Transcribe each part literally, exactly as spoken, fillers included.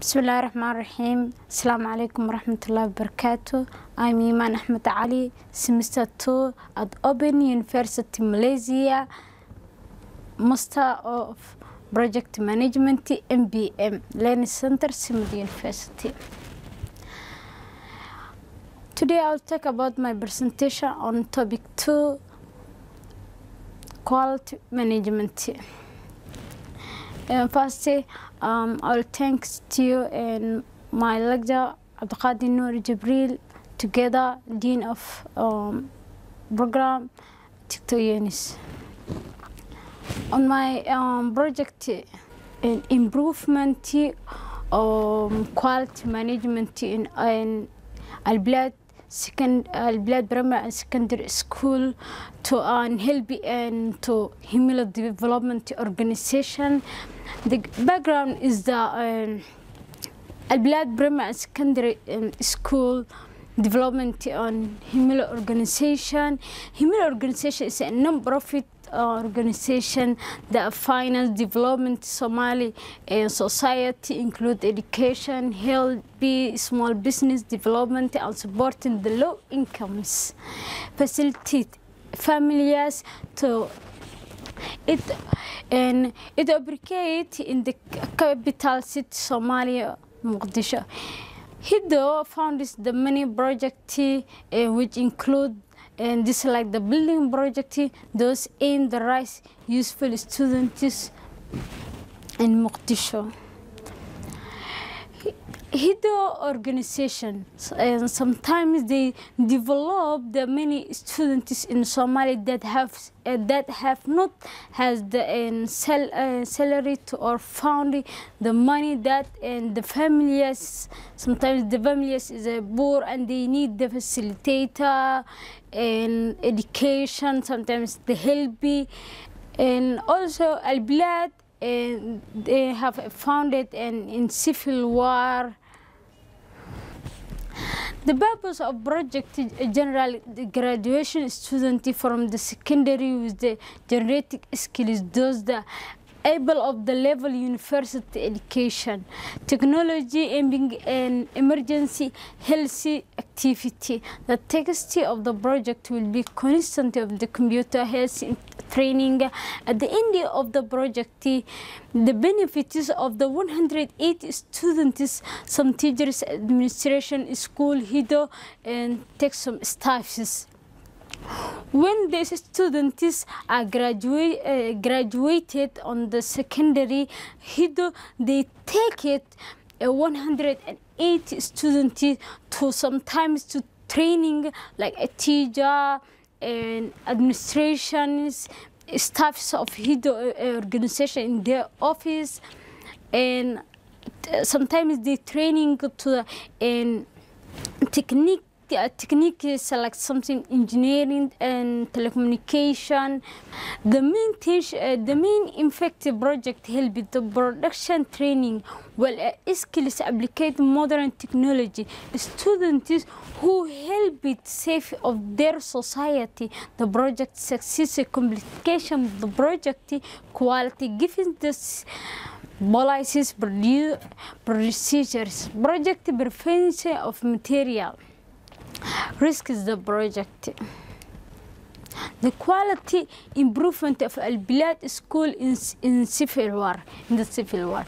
بسم الله الرحمن الرحيم. السلام عليكم ورحمة الله وبركاته. I'm Iman Ahmed Ali, semester two at Open University Malaysia, Master of Project Management, M B M, Learning Center, Simad University. Today I'll talk about my presentation on topic two, quality management. And firstly, um, I'll thanks to you and my lecturer, Abdulqadir Noor Jibril, together, Dean of um, Program, Doctor Yunis. On my um, project, an improvement um, quality management in, in Al-Blad second Al-Blad Primary and Secondary School to an healthy and to human development organization. The background is the um, Al-Blad Primary and Secondary um, School development on human organization. Human organization is a non-profit uh, organization that finance development Somali and society, include education, health, small business development, and supporting the low incomes, facilitate families to it, and it operate in the capital city Somalia, Mogadishu. Hido founds the many projects uh, which include and this like the building project, those aim the right useful students in Mogadishu. Hido organization, and sometimes they develop the many students in Somalia that have uh, that have not has the uh, sal uh, salary to or found the money that and the families. Sometimes the families is uh, poor and they need the facilitator and education. Sometimes the helpy, and also Al-Blad. And they have founded an in civil war. The purpose of project general the graduation student from the secondary with the generating skills, those the able of the level university education, technology aiming an emergency healthy activity. The text of the project will be constant of the computer health training. At the end of the project, the benefits of the one hundred eighty students, some teachers, administration, school, Hido, and take some staffs. When these students are graduate, uh, graduated on the secondary, Hido, they take it uh, one hundred eighty students to sometimes to training like a teacher and administrations, staffs of Hido uh, organization in their office, and sometimes they training to the and technique. Uh, technique is uh, like something engineering and telecommunication. The main teach, uh, the main effective project help with the production training well uh, skills applicate modern technology. Students who help it save of their society. The project success complication of the project quality given this policies procedures project preference of material. Risk is the project. The quality improvement of Al-Blad school in, in civil war, in the civil war.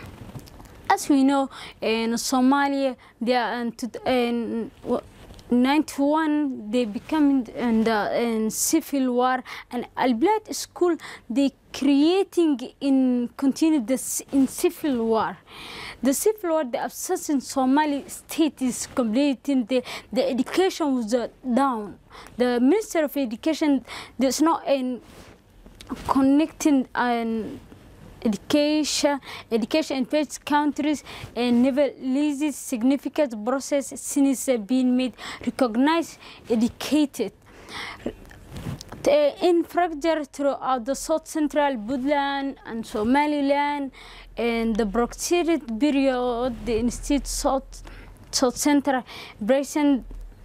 As we know, in Somalia, they are in ninety-one they become in the in civil war, and Al-Blad school they creating in continue this in civil war. The civil war, the absence in Somali state is completing. The, the education was uh, down. The Minister of Education, there's no in connecting an education, education in various countries, and never leases significant process since uh, being made recognized, educated. The infrastructure throughout the South Central Puntland and Somaliland, and the proximity period, the Institute South, South Central present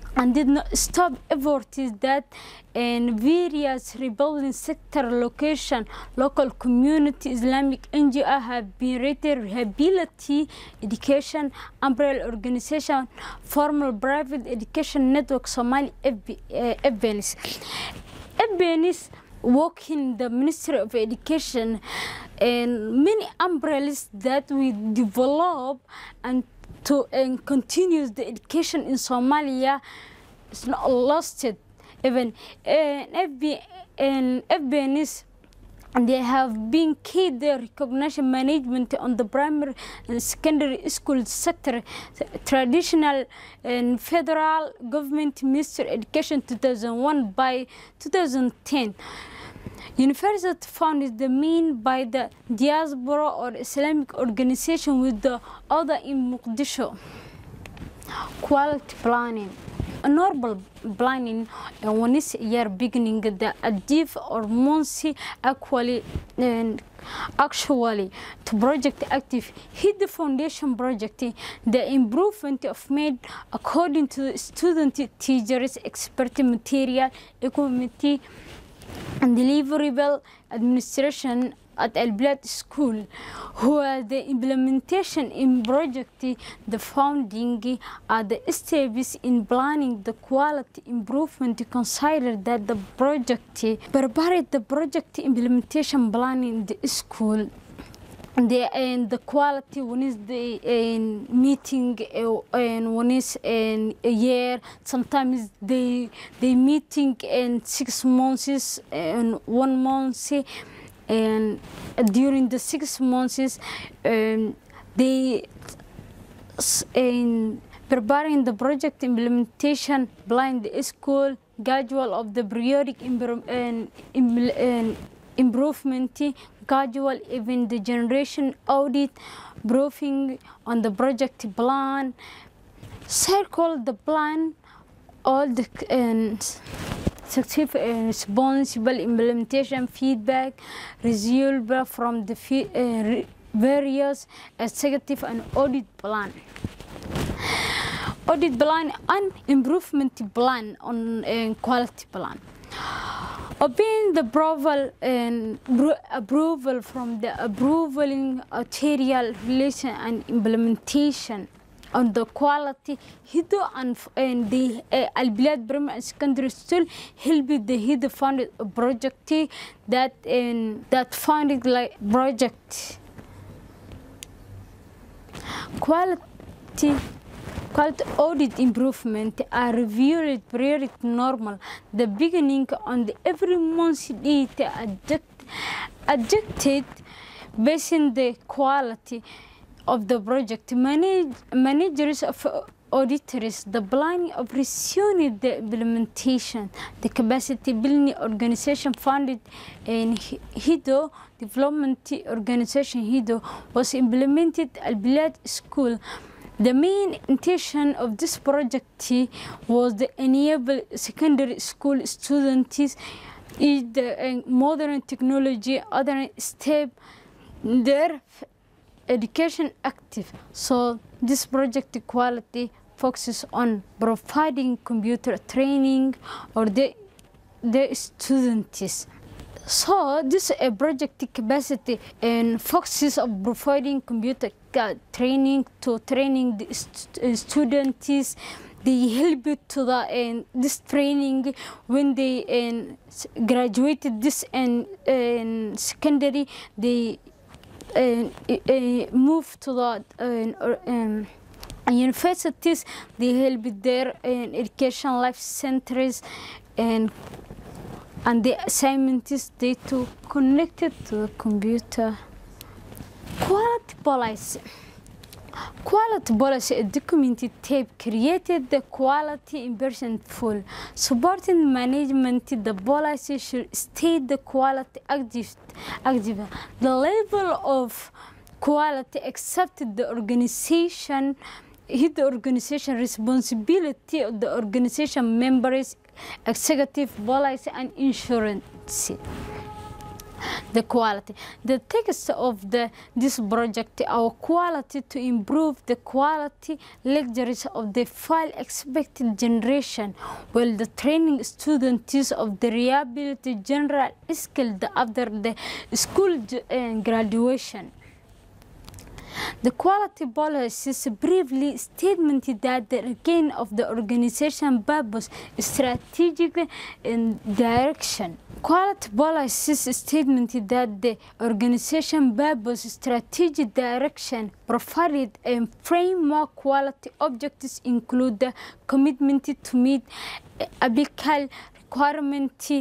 and did not stop efforts that in various rebuilding sector location, local community, Islamic N G O have been rated rehabilitation, education, umbrella organization, formal private education network, Somali F B N S. F B N S working the Ministry of Education, and many umbrellas that we develop and to and continues the education in Somalia is not lost it. Even in F B N S, they have been key the recognition management on the primary and secondary school sector, traditional and federal government Ministry of Education two thousand one by two thousand ten. University founded the mean by the diaspora or Islamic organization with the other in Mogadishu. Quality planning. A normal planning uh, one is year beginning the achieve or monthly actually and actually to project active hit the foundation project the improvement of made according to the student teachers expert material equipment and deliverable administration at Al Bilad School, where the implementation in project, the founding, are the steps in planning the quality improvement. Consider that the project prepared the project implementation plan in the school. The, and the quality one is the in meeting uh, and one is in a year. Sometimes they they meeting in six months and one month, and during the six months um, they in preparing the project implementation plan the school schedule of the periodic and, and improvement gradual even the generation audit briefing on the project plan, circle the plan, all the and successful and responsible implementation feedback receivable from the uh, various executive and audit plan. Audit plan and improvement plan on uh, quality plan. Obtain the approval and approval from the approving material relation and implementation on the quality Hido and, and the uh, Al Bilad Primary and Secondary School help the Hido funded project that in that funded like project quality. Quality audit improvement are reviewed periodic normal. The beginning on the every month data adjust, adjusted based on the quality of the project. Manage, managers of auditors, the planning of resuming the implementation, the capacity building organization funded in Hido Development Organization Hido was implemented at Al Bilad School. The main intention of this project was to enable secondary school students is the modern technology, other step their education active. So this project quality focuses on providing computer training or the the students. So this is a project capacity and focuses on providing computer training to training the st students. They help to the and this training when they and graduated this and, and secondary they uh, uh, move to the uh, um, universities. They help their uh, education life centers and and the assignment is they to connected to the computer. Quality policy. Quality policy, a documented tape created the quality in person full. Supporting management, the policy should state the quality active, active. The level of quality accepted the organization, the organization responsibility of the organization members, executive policy and insurance. The quality. The text of the this project, our quality to improve the quality lectures of the file expected generation, while the training students of the reliability general skilled after the school graduation. The quality policy is briefly statement that the gain of the organization purpose, strategic and direction. Quality policy is statement that the organization purpose, strategic direction provided and framework quality objectives include the commitment to meet applicable requirements.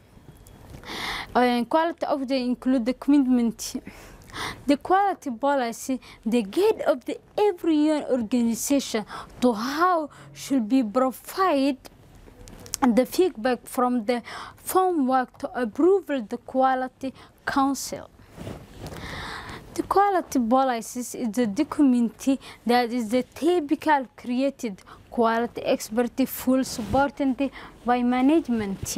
Uh, quality of the include the commitment. The quality policy, the guide of the every year organization to how should be provided the feedback from the framework to approval the quality council. The quality policy is the document that is the typical created quality expert full supported by management.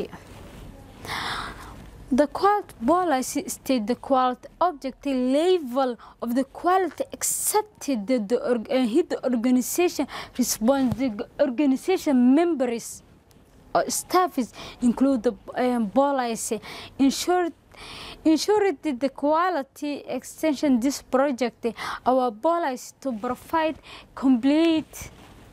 The quality policy states the quality objective level of the quality accepted the, the, uh, the organization response. The organization members or staffs include the um, policy ensure ensure that the quality extension this project our policy to provide complete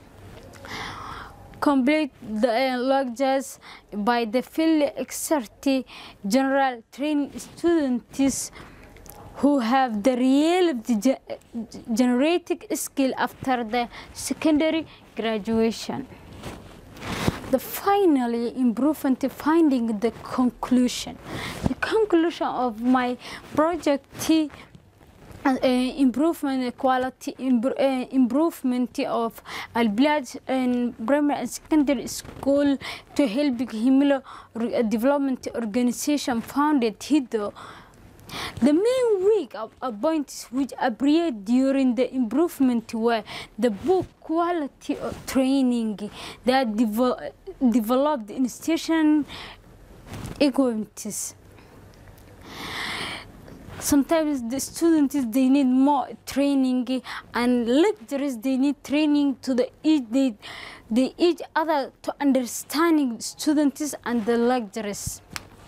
complete the uh, lectures by the field expert general trained students who have the real ge generating skill after the secondary graduation. The finally improvement finding the conclusion. The conclusion of my project Uh, improvement quality imbr uh, improvement of Al-Bilad and primary and secondary school to help Himilo development organization founded Hido. The main week of points which appeared during the improvement were the book quality of training that devo developed institution equipments. Sometimes the students they need more training, and lecturers they need training to the each they, they each other to understanding students and the lecturers.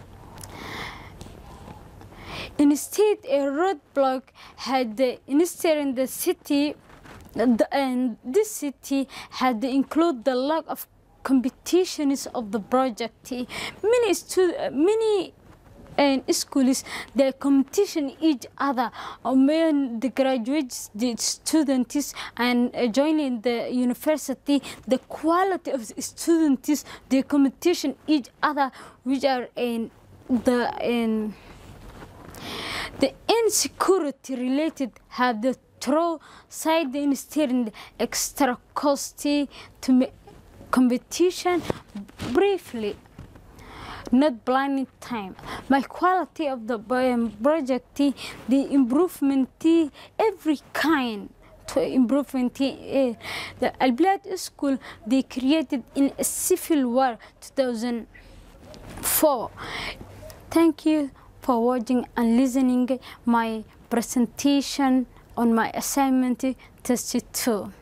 Instead, a roadblock had the instead in the city, the, and this city had to include the lack of competitions of the project. Many stu many. And schools, the competition each other when the graduates, the students, and uh, joining the university, the quality of the students, the competition each other, which are in the in the insecurity related have the throw side instead in the extra costly to competition briefly. Not blinding time. My quality of the um, project, the improvement, every kind to improvement. Uh, the Al-Bilad School, they created in a civil war two thousand four. Thank you for watching and listening my presentation on my assignment test two.